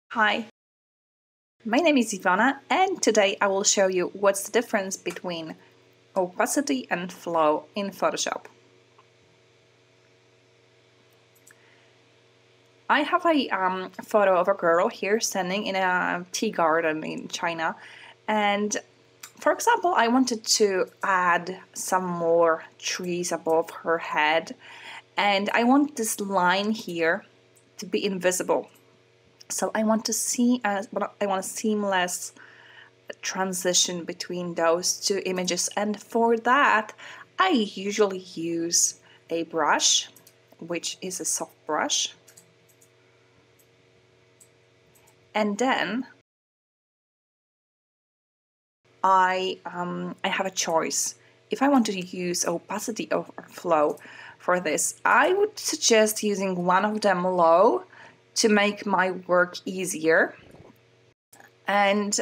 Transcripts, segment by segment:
Hi, my name is Ivana and today I will show you what's the difference between opacity and flow in Photoshop. I have a photo of a girl here standing in a tea garden in China, and for example I wanted to add some more trees above her head, and I want this line here to be invisible. So I want a seamless transition between those two images, and for that I usually use a brush, which is a soft brush, and then I have a choice. If I want to use opacity or flow for this, I would suggest using one of them low to make my work easier. And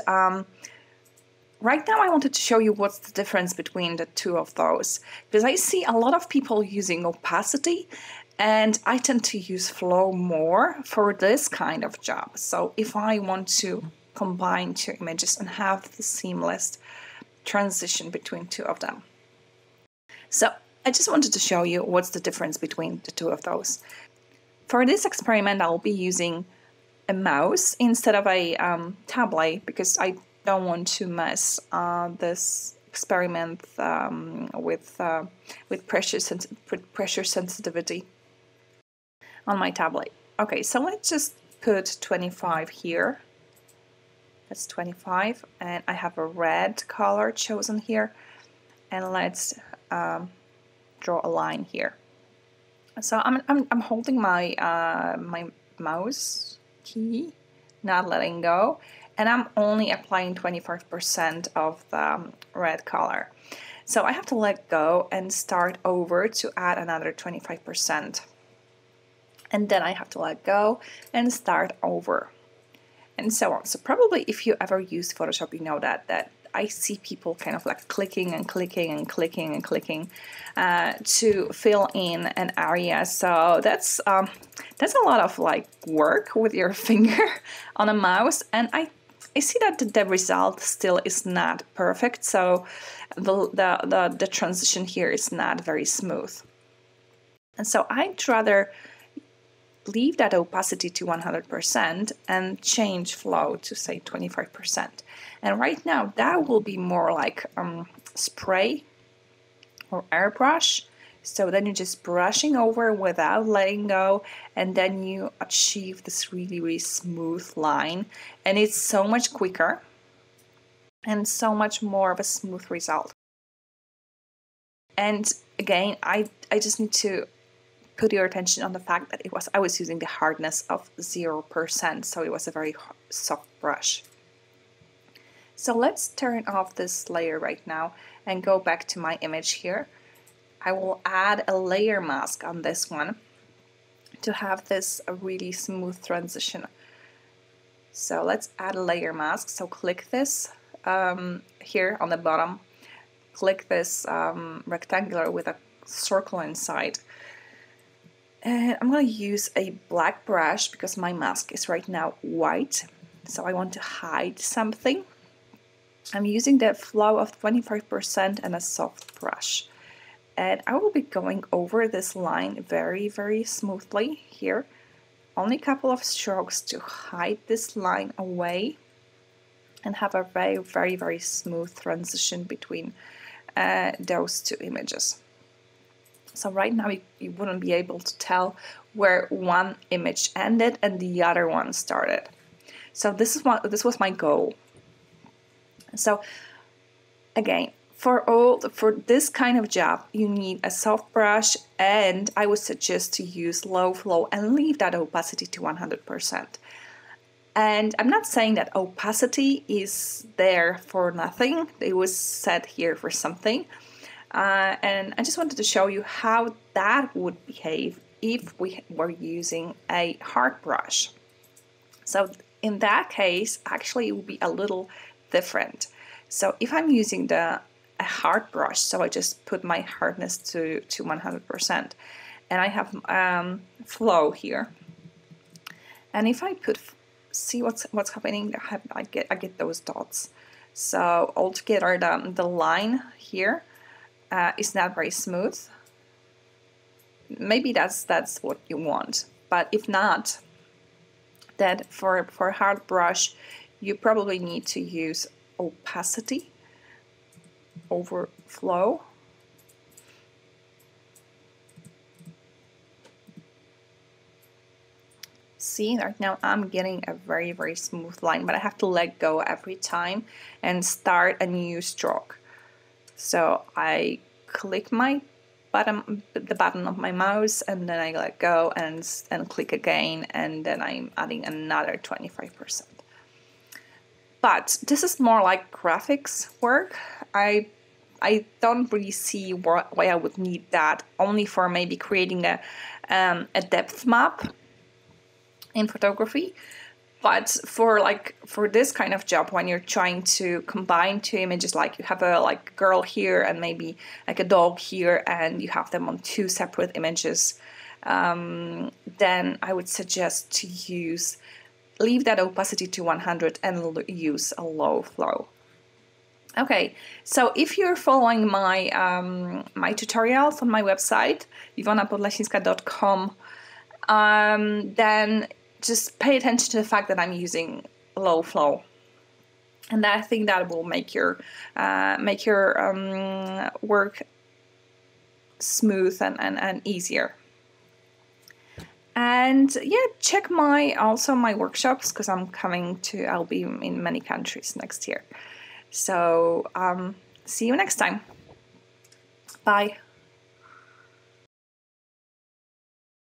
right now I wanted to show you what's the difference between the two of those, because I see a lot of people using opacity and I tend to use flow more for this kind of job. So if I want to combine two images and have the seamless transition between two of them. So I just wanted to show you what's the difference between the two of those. For this experiment I'll be using a mouse instead of a tablet, because I don't want to mess this experiment with pressure sensitivity on my tablet. Okay, so let's just put 25 here. That's 25, and I have a red color chosen here, and let's draw a line here. So I'm holding my my mouse key, not letting go, and I'm only applying 25% of the red color. So I have to let go and start over to add another 25%. And then I have to let go and start over, and so on. So probably if you ever used Photoshop, you know that I see people kind of like clicking and clicking and clicking and clicking to fill in an area. So that's a lot of like work with your finger on a mouse, and I see that the result still is not perfect. So the transition here is not very smooth, and so I'd rather leave that opacity to 100% and change flow to say 25%. And right now that will be more like spray or airbrush. So then you're just brushing over without letting go, and then you achieve this really, really smooth line, and it's so much quicker and so much more of a smooth result. And again, I just need to put your attention on the fact that I was using the hardness of 0%, so it was a very soft brush. So let's turn off this layer right now and go back to my image here. I will add a layer mask on this one to have this a really smooth transition. So let's add a layer mask. So click this here on the bottom, click this rectangular with a circle inside. And I'm going to use a black brush because my mask is right now white, so I want to hide something. I'm using the flow of 25% and a soft brush, and I will be going over this line very, very smoothly here. Only a couple of strokes to hide this line away and have a very, very, very smooth transition between those two images. So right now you wouldn't be able to tell where one image ended and the other one started. So this was my goal. So again, for this kind of job, you need a soft brush, and I would suggest to use low flow and leave that opacity to 100%. And I'm not saying that opacity is there for nothing. It was set here for something. And I just wanted to show you how that would behave if we were using a hard brush. So in that case, actually it would be a little different. So if I'm using a hard brush, so I just put my hardness to 100%, and I have flow here. And if I put see what's happening. I get those dots. So altogether, the line here is not very smooth. Maybe that's what you want, but if not, then for a hard brush, you probably need to use opacity, overflow. See, right now I'm getting a very, very smooth line, but I have to let go every time and start a new stroke. So I click the button of my mouse, and then I let go and click again, and then I'm adding another 25%. But this is more like graphics work. I don't really see why I would need that, only for maybe creating a depth map in photography. But for this kind of job, when you're trying to combine two images, like you have a girl here and maybe like a dog here, and you have them on two separate images, then I would suggest to leave that opacity to 100 and use a low flow. Okay, so if you're following my my tutorials on my website, iwonapodlesińska.com, then just pay attention to the fact that I'm using low flow, and I think that will make your work smooth and easier. And yeah, check also my workshops, because I'll be in many countries next year. So see you next time. Bye.